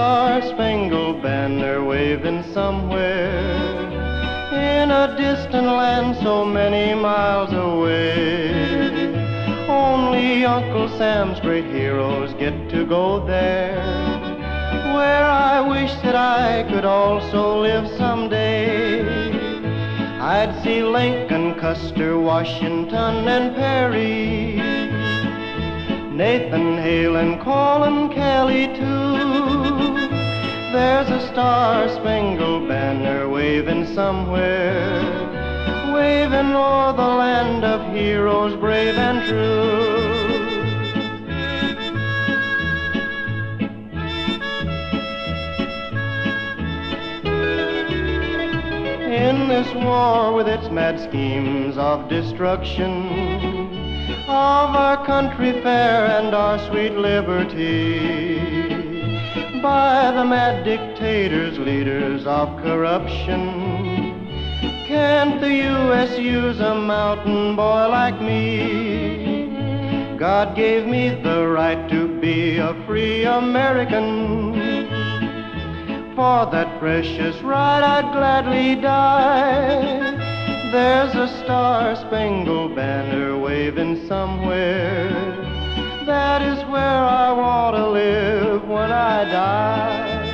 star-spangled banner waving somewhere in a distant land so many miles away. Only Uncle Sam's great heroes get to go there, where I wish that I could also live someday. I'd see Lincoln, Custer, Washington, and Perry, Nathan Hale and Colin Kelly too. There's a star-spangled banner waving somewhere, waving o'er the land of heroes brave and true. In this war with its mad schemes of destruction of our country fair and our sweet liberty, by the mad dictators, leaders of corruption, can't the U.S. use a mountain boy like me? God gave me the right to be a free American. For that precious right I'd gladly die. There's a star-spangled banner waving somewhere. That is where I want to live when I die.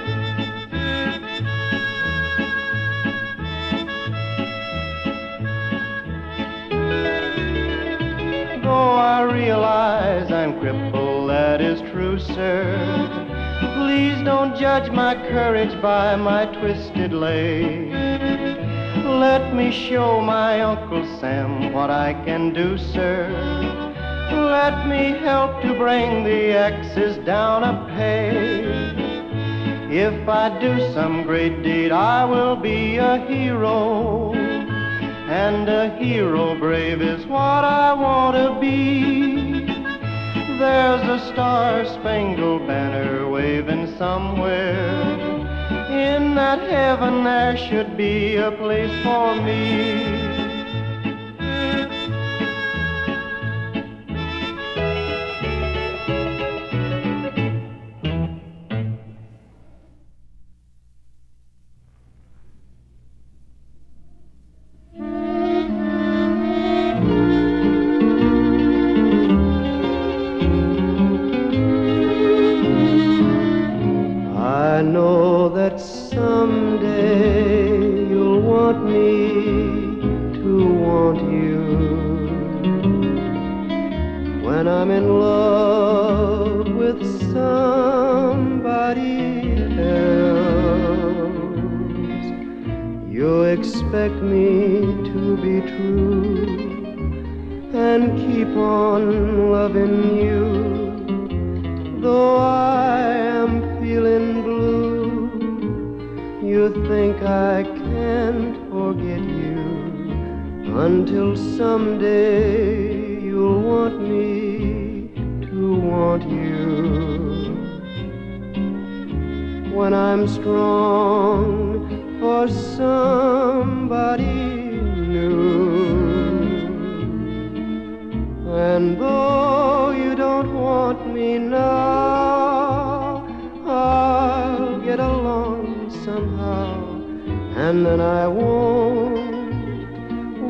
Though I realize I'm crippled, that is true, sir. Please don't judge my courage by my twisted leg. Let me show my Uncle Sam what I can do, sir. Let me help to bring the axes down a peg. If I do some great deed, I will be a hero. And a hero brave is what I want to be. There's a star-spangled banner waving somewhere. In that heaven there should be a place for me. I know that someday you'll want me to want you. When I'm in love with somebody else, you expect me to be true and keep on loving you. Though I am feeling blue, you think I can't forget you, until someday you'll want me to want you. When I'm strong for somebody new, and though you don't want me now, I'll get along somehow, and then I won't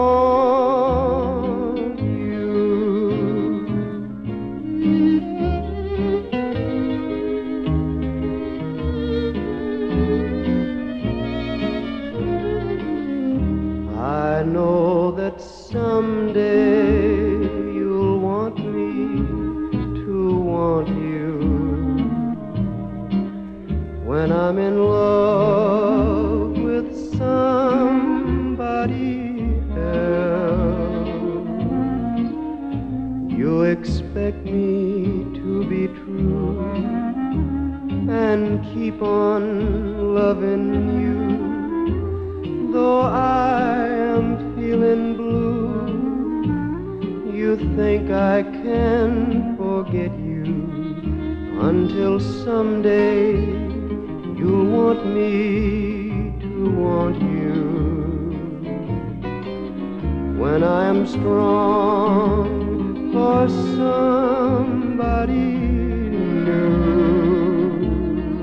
want you. I know that someday you'll want me to want you. When I'm in love with somebody else, you expect me to be true and keep on loving you. Though I am feeling blue, you think I can forget you, until someday you'll want me to want you. When I'm strong for somebody new,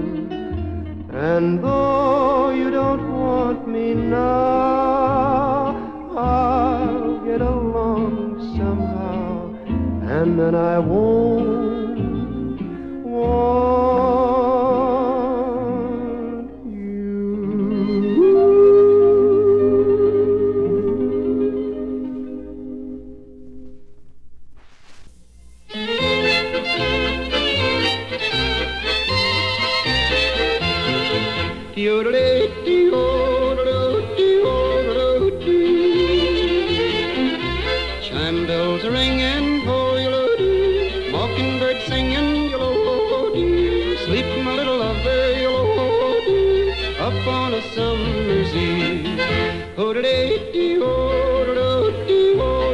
Oh, you don't want me now. I'll get along somehow, and then I won't want you. Chime bells are ringing, oh-yo-lo-dee, mockingbird singing, yo-lo-dee, sleep my little lover, yo-lo-dee, up on a summer's eve. Oh-da-dee-dee, oh-da-do-dee,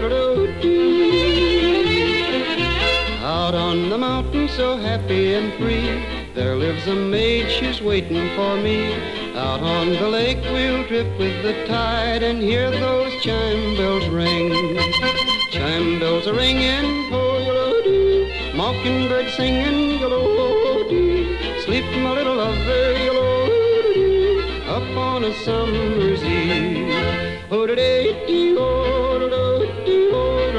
oh-da-do-dee. Out on the mountain so happy and free, there lives a maid, she's waiting for me. Out on the lake we'll drift with the tide and hear those chime bells ring. Chime bells are ringing, oh-yo-lo-dee, mockingbird singing, yo-lo-dee, sleep my little lover, yo-lo-dee, up on a summer's eve. Oh-da-dee-dee, oh-da-do-dee,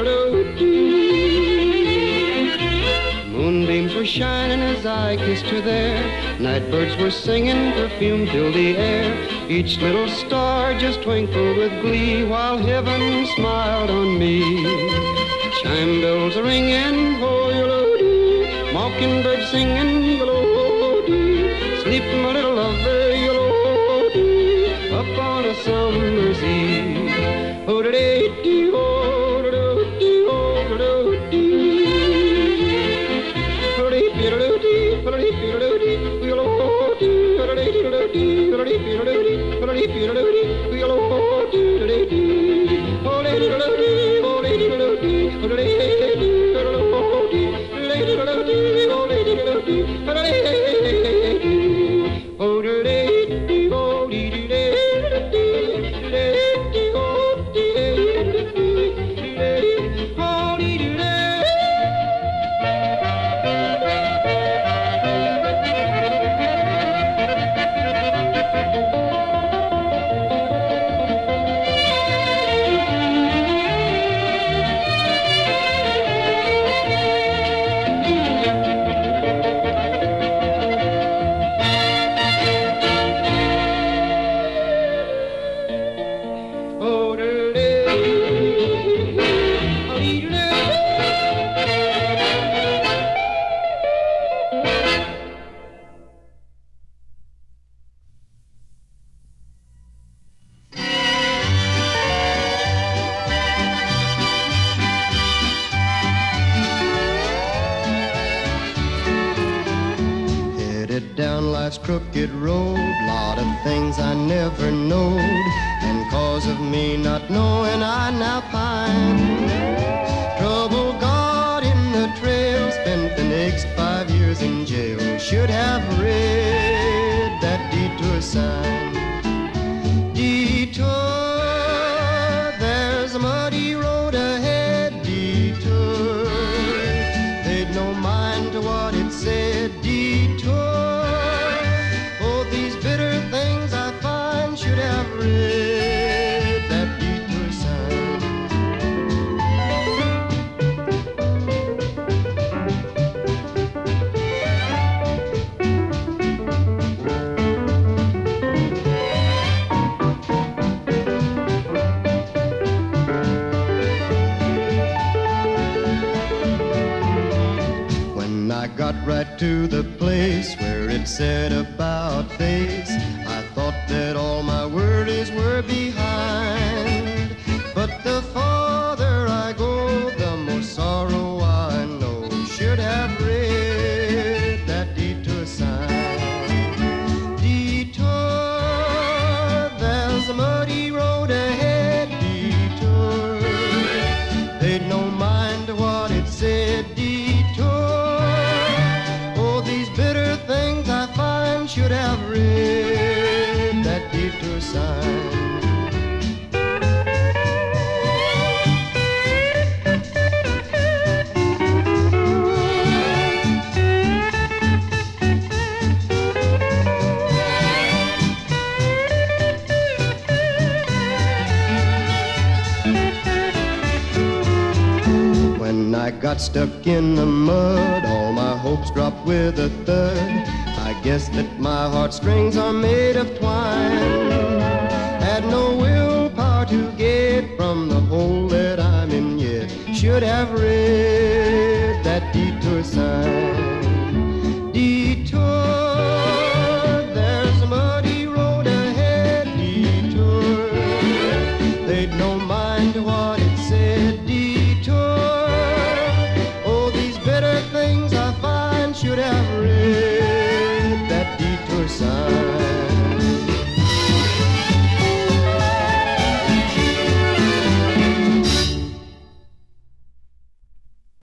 oh-da-do-dee. Moonbeams were shining as I kissed her there. Nightbirds were singing, perfume filled the air. Each little star just twinkled with glee while heaven smiled on me. Chime bells are ringing, oh-yo-lo-dee, mockingbird singing, yo-lo-dee, sleep my little lover, yo-lo-dee, up on a summer's eve. Oh-da-dee-dee, oh-da-do-dee, oh-da-do-dee. Down life's crooked road, lot of things I never knowed, and cause of me not knowing I now pine. Trouble got in the trail, spent the next 5 years in jail. Should have read that detour sign. Detour, there's a muddy road ahead. Detour, paid no mind to what it said. Detour, should have read that detour sign. When I got right to the place where it said about face, I thought that all my worries were behind. But the farther I go, the more sorrow I know. Should have read that detour sign. Detour, there's a muddy road ahead. Detour, paid no mind to what it said. Detour, oh, these bitter things I find. Should have read that detour sign. got stuck in the mud, all my hopes dropped with a thud. I guess that my heartstrings are made of twine. Had no willpower to get from the hole that I'm in yet. Should have read